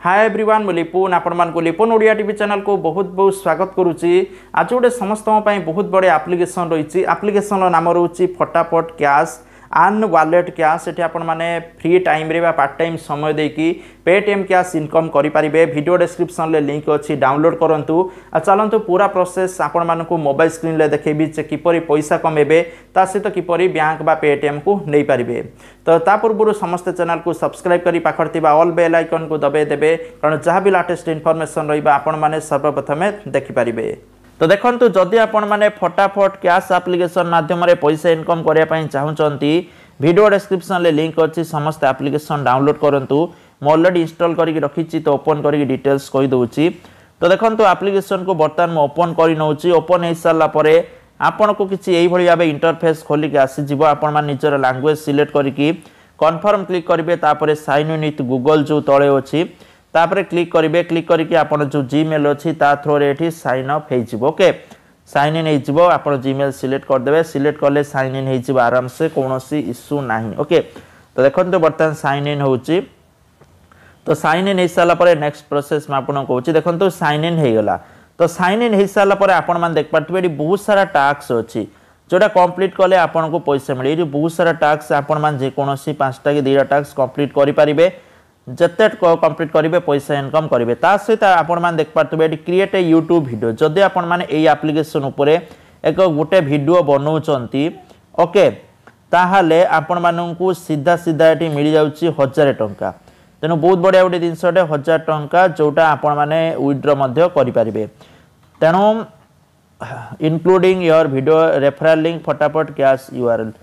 Hi everyone मु लिपुन आपण लिपुन Odia TV channel को बहुत बहुत स्वागत करुच्ची। आज गोटे समस्त बहुत बड़े एप्लिकेशन रही। एप्लिकेशन नाम रोचे फटाफट कैश आन वालेट कैश। ये आपण मैंने फ्री टाइम रे पार्ट टाइम समय देकी पेटीएम कैश इनकम करेंगे। वीडियो डिस्क्रिप्शन ले लिंक अच्छी डाउनलोड करूँ। चलतु पूरा प्रोसेस आपण मानक मोबाइल स्क्रीन ले देखेबी किपरि पैसा कमेबे ता सहित किपरि बैंक बा पेटीएम को नहीं पारिबे। तो ता पूर्व समस्त चैनल को सब्सक्राइब करी पाखर ऑल बेल आइकन को दबाई देबे कारण जहाँ भी लेटेस्ट इनफॉरमेशन रहिबा आपण माने सर्वप्रथम देखि पारिबे। तो देखंतु जदि आपण माने फटाफट कैश एप्लिकेशन माध्यम रे पैसा इनकम करिया पई चाहुचंती वीडियो डिस्क्रिप्शन ले लिंक अछि। समस्त एप्लिकेशन डाउनलोड करंतु। मो ऑलरेडी इंस्टॉल करिक रखिछि तो ओपन करिक डिटेल्स कहि दउछि। तो देखंतु एप्लिकेशन को बर्तमान मो ओपन करि नउछि। ओपन हे साला परे आपण को किछि एही भଳି भाबे इंटरफेस खोली के आसी जिवो। आपण मान निजर लैंग्वेज सिलेक्ट करिकि कन्फर्म क्लिक करिवे। तापरे साइन इन विथ गूगल जो तळे अछि तापरे क्लिक करिवे। क्लिक करके आपण जो जीमेल अछि ता थ्रो रे एठी साइन अप हे जिवो। ओके साइन इन हे जिवो। आपण जीमेल सिलेक्ट कर देबे। सिलेक्ट करले साइन इन हे जिवो आराम से कोनोसी इश्यू नाही। ओके तो देखंतु बर्तमान साइन इन होउछि। तो साइन इन हे साला परे नेक्स्ट प्रोसेस में आपण कहउछि। देखंतु साइन इन हे गला। तो साइन इन हे साला परे आपण मान देख पारथबे एठी बहुत सारा टास्क अछि जोटा कंप्लीट कले आपण को पैसा मिले। एठी बहुत सारा टास्क आपण मान जे कोनोसी 5टा कि 2टा टास्क कंप्लीट करि पारिबे। जते कंप्लीट करेंगे पैसा इनकम करेंगे। ता सहित आपण मान देख पारथबे एटी क्रिएट ए यूट्यूब वीडियो। जदि आपण मान एई एप्लिकेशन उपरे एक गोटे वीडियो बनाउचंती ओके ताहाले आपण माननकु सीधा सीधा एटी मिल जाउची 1000 टंका। तेनु बहुत बढ़िया गोटे जिनसटे 1000 टंका जोटा आपण माने विथड्रॉ मध्य करि पारिबे। तेनु including your video referral link Fatafat cash URL.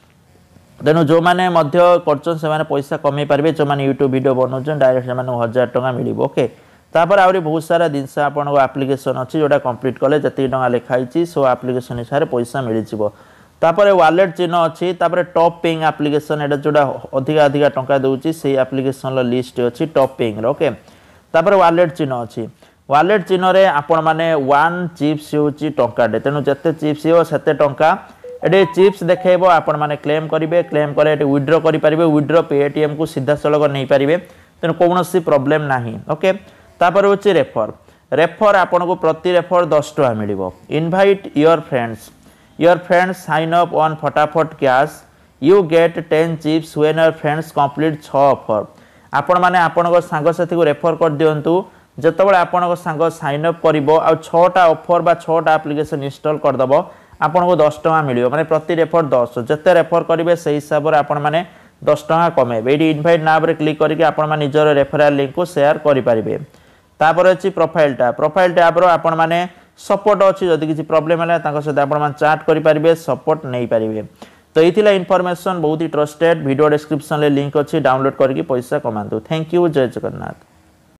तेणु जो मैंने करछन से माने पैसा कमे पारबे। जो मैंने यूट्यूब वीडियो बनाउछन डायरेक्ट से माने 1000 टंका मिलिबो। ओके तापर आउरी बहुत सारा जिनस आपन को एप्लिकेशन अछि जोटा कंप्लीट कले जति टंका लिखाइछि सो एप्लिकेशन हिसाब रे पैसा मिलि जिवो। तापर वॉलेट चिन्ह अछि। तापर टॉप पेइंग एप्लिकेशन एटा जोटा अधिका अधिका टंका दउछि सेही एप्लिकेशन लो लिस्ट अछि टॉप पेइंग रो। ओके तापर वॉलेट चिन्ह अछि। वॉलेट चिन्ह रे आपण माने 1 चिप्स होछि टंका दे। तेणु जते चिप्स हो सेते टंका एटे चिप्स देखेबो। आपण माने क्लेम करिवे। क्लेम करे एटे विथड्रॉ करि पारिबे। विथड्रॉ पेटीएम को सीधा सलग नै पारिबे। तेनु कोनोसी प्रॉब्लम नाही। ओके तापर होछि रेफर। रेफर आपण को प्रति रेफर 10 टका मिलिबो। Invite your friends. Your friends sign up on Fatafat cash you get 10 chips when your friends complete 6 offer. आपण माने आपण को संग साथी को रेफर कर दियंतु। जतबेले आपण को संग साइन अप करिवो आ 6टा ऑफर बा 6टा एप्लिकेशन इंस्टॉल कर दबो आपण को 10 टका मिलियो। माने प्रति रेफर 10 जते रेफर करिवे सेही हिसाब रे आपण माने 10 टका कमेबे। एडी इनवाइट नाम रे क्लिक करके आपण माने निजर रेफरल लिंक को शेयर करि पारिबे। तापर अछि प्रोफाइल टैब। प्रोफाइल टैब रो आपण माने सपोर्ट अछि। जदि किछि प्रॉब्लम हला ताको सहित आपण माने चैट करि पारिबे सपोर्ट नै पारिबे। तो इथिला इन्फॉर्मेशन बहुत ही ट्रस्टेड। वीडियो डिस्क्रिप्शन ले लिंक अछि डाउनलोड करके पैसा कमांतु। थैंक यू जय जगन्नाथ।